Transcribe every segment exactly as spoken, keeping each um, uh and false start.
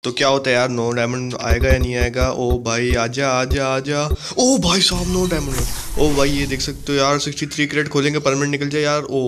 तो क्या होता है यार, नो डायमंड आएगा या नहीं आएगा? ओ भाई आजा आजा आजा। ओ भाई साहब नो डायमंड। ओ भाई ये देख सकते हो यार, सिक्सटी थ्री क्रेट खोलेंगे परमानेंट निकल जाए यार। ओ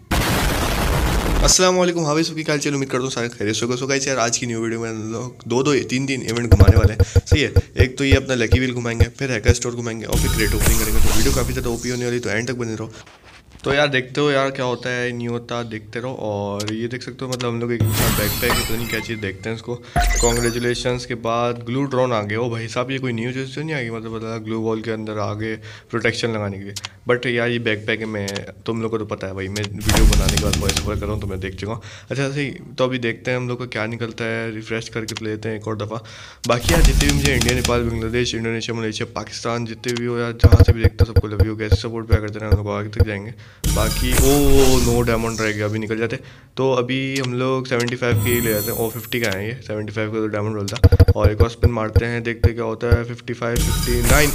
अस्सलाम वालेकुम, हाँ भाई सबकी क्या चलो, उम्मीद करता हूँ सारे खैरियत से होगा। सो गाइस यार आज की न्यू वीडियो में हम लोग दो दो तीन तीन इवेंट घुमाने वाले हैं। सही है, एक तो ये अपना लकी व्हील घुमाएंगे, फिर हैकर स्टोर घुमाएंगे और फिर क्रेट ओपनिंग करेंगे। तो वीडियो काफ़ी ज़्यादा ओपी होने वाली, तो एंड तक बने रहो। तो यार देखते हो यार क्या होता है नहीं होता, देखते रहो। और ये देख सकते हो मतलब हम लोग एक बैक पैक पता नहीं क्या चीज़ देखते हैं इसको। कॉन्ग्रेचुलेशंस के बाद ग्लू ड्रोन आ गए। ओ भाई साहब ये कोई न्यू चीज़ तो नहीं आ गई, मतलब पता ग्लू वॉल के अंदर आगे प्रोटेक्शन लगाने के लिए। बट यार ये बैक पैक है, मैं तुम लोग को तो पता है भाई, मैं वीडियो बनाने के बाद वॉइस ओवर कर रहा हूँ तो मैं देख चुका हूँ। अच्छा सही, तो अभी देखते हैं हम लोग का क्या निकलता है, रिफ्रेश करके तो लेते हैं एक और दफ़ा। बाकी यार जितने भी मुझे India, Nepal, Bangladesh, Indonesia, Malaysia, Pakistan जितने भी हो यार, जहाँ से भी देखते हो सबको लव यू, कैसे सपोर्ट पे करते रहे, हम लोग आगे तक जाएंगे। बाकी ओ नो डायमंड रह गया, अभी निकल जाते। तो अभी हम लोग सेवेंटी फाइव के ले जाते हैं। ओ फिफ्टी का है ये, सेवेंटी फाइव का तो डायमंड रोल था। और एक और स्पिन मारते हैं, देखते क्या होता है। फिफ्टी फाइव फिफ्टी नाइन,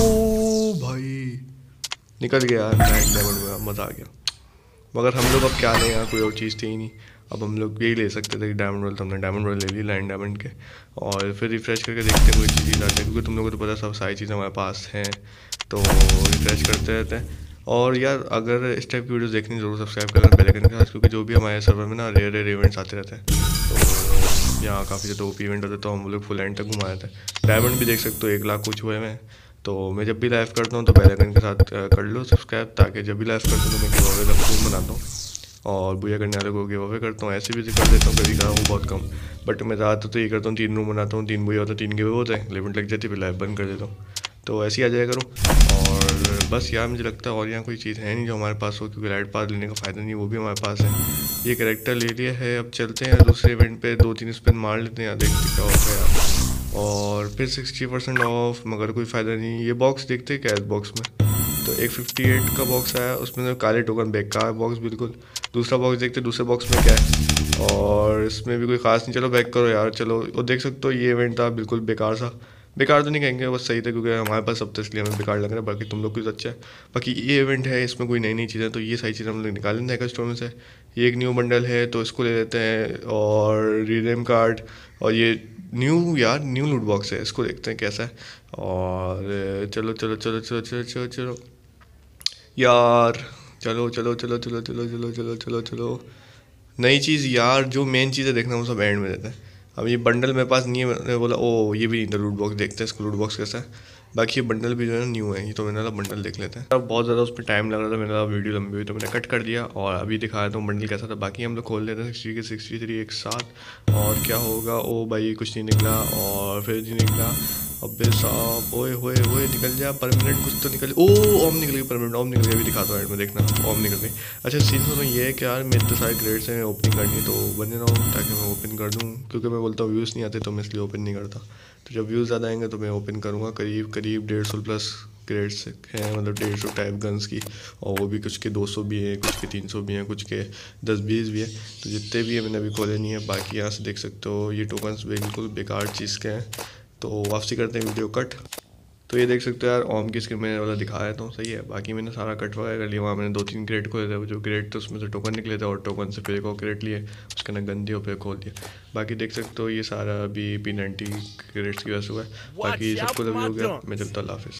ओ भाई निकल गया नाइन डायमंड में, मज़ा आ गया। मगर हम लोग अब क्या लें यार, कोई और चीज़ थी ही नहीं। अब हम लोग यही ले सकते थे डायमंड रोल, तो हमने डायमंड रोल ले ली नाइन डायमंड के। और फिर रिफ्रेश करके देखते हैं कोई चीज़ आती है, क्योंकि तुम लोगों को तो पता सब सारी चीज़ें हमारे पास हैं, तो रिफ्रेश करते रहते हैं। और यार अगर इस टाइप की वीडियोस देखनी जरूर सब्सक्राइब करना बेल आइकन के साथ, क्योंकि जो भी हमारे सर्वर में ना रेयर रेयर इवेंट्स आते रहते हैं। तो यहाँ काफ़ी ज़्यादा ओपी इवेंट होते हैं, तो हम लोग फुल एंड तक घुमाए थे। डायमंड भी देख सकते हो एक लाख कुछ हुए हैं। तो मैं जब भी लाइव करता हूँ तो बेल आइकन के साथ कर लो सब्सक्राइब, ताकि जब भी लाइव करता हूँ तो मैं गिव अवे ज़रूर बनाता हूँ और बुया करने वाले को गिव अवे करता हूँ। ऐसे भी कर देता हूँ, कभी करा हूँ बहुत कम, बट मैं ज़्यादातर तो ये करता हूँ, तीन रूम बनाता हूँ, तीन बुया होता है, तीन गिव अवे होते हैं, लिमिट लग जाती है, फिर लाइव बंद कर देता हूँ। तो ऐसे ही आ जाया करूँ। और बस यार मुझे लगता है और यहाँ कोई चीज़ है नहीं जो हमारे पास हो, क्योंकि राइड पास लेने का फ़ायदा नहीं, वो भी हमारे पास है। ये कैरेक्टर ले लिया है, अब चलते हैं दूसरे इवेंट पे, दो तीन स्पिन मार लेते हैं, देखते क्या होता है यार। और फिर सिक्सटी परसेंट ऑफ, मगर कोई फ़ायदा नहीं। ये बॉक्स देखते हैं क्या इस बॉक्स में, तो एक फिफ्टी एट का बॉक्स आया, उसमें तो काले टोकन बेकार बॉक्स बिल्कुल। दूसरा बॉक्स देखते, दूसरे बॉक्स में क्या है, और इसमें भी कोई ख़ास नहीं। चलो बैक करो यार, चलो। और देख सकते हो ये इवेंट था बिल्कुल बेकार सा, बेकार तो नहीं कहेंगे, बस सही था, क्योंकि हमारे पास सब था इसलिए हमें बेकार लग रहा है, बाकी तुम लोग कुछ अच्छा है। बाकी ये इवेंट है, इसमें कोई नई नई चीज़ें, तो ये सारी चीज़ें हम लोग निकाल लेते हैं स्टोर में से। ये एक न्यू बंडल है तो इसको ले लेते हैं, और रिडेम कार्ड, और ये न्यू यार न्यू लूट बॉक्स है, इसको देखते हैं कैसा है। और चलो चलो चलो चलो चलो चलो चलो यार, चलो चलो चलो चलो चलो चलो चलो चलो चलो नई चीज़ यार, जो मेन चीज़ है देखना वो सब एंड में देते हैं। अब ये बंडल मेरे पास नहीं है, मैंने बोला ओ ये भी नहीं था लूट बॉक्स, देखते हैं इसको लूट बॉक्स कैसा है। बाकी ये बंडल भी जो है ना न्यू है, ये तो मैंने बंडल देख लेते हैं। अब बहुत ज़्यादा उस पर टाइम लग रहा था, मेरा वीडियो लंबी हुई तो मैंने कट कर दिया, और अभी दिखा देता हूँ बंडल कैसा था। बाकी हम लोग खोल लेते हैं सिक्सटी के सिक्सटी थ्री एक साथ, और क्या होगा। ओ भाई कुछ नहीं निकला, और फिर नहीं निकला। अबे साहब ओए होए होए निकल जा परमानेंट, कुछ तो निकल। ओ ओम निकल गई परमानेंट, ओम निकल गई, अभी दिखाता हूँ एंड में देखना, ओम निकल गई। अच्छा सीन सुनो, ये है कि यार मेरे तो सारे ग्रेड्स हैं ओपनिंग करनी, तो बने रहो ताकि मैं ओपन कर दूँ, क्योंकि मैं बोलता हूँ व्यूज़ नहीं आते तो मैं इसलिए ओपन नहीं करता। तो जब व्यूज़ ज़्यादा आएंगे तो मैं ओपन करूँगा। करीब करीब डेढ़ सौ प्लस ग्रेड्स हैं, मतलब डेढ़ सौ टाइप गन्स की, और वो भी कुछ के दो सौ भी हैं, कुछ के तीन सौ भी हैं, कुछ के दस बीस भी है। तो जितने भी है मैंने अभी खोले नहीं है। बाकी यहाँ से देख सकते हो ये टोकन्स बिल्कुल बेकार चीज़ के हैं, तो वापसी करते हैं वीडियो कट। तो ये देख सकते हो यार ओम की स्क्रीन मैंने वाला दिखाया तो सही है। बाकी मैंने सारा कट वगैरह कर लिया, वहाँ मैंने दो तीन क्रेट खोले थे, वो जो क्रेट थे उसमें से टोकन निकले थे, और टोकन से फिर एक और क्रेट लिए, उसके ना गंदी हो फिर खोल दिया। बाकी देख सकते हो ये सारा अभी पी नाइन्टी क्रेट्स की वजह से हुआ है। बाकी सबको लव हो गया, मैं चलता हूँ, अल्लाह हाफिज़।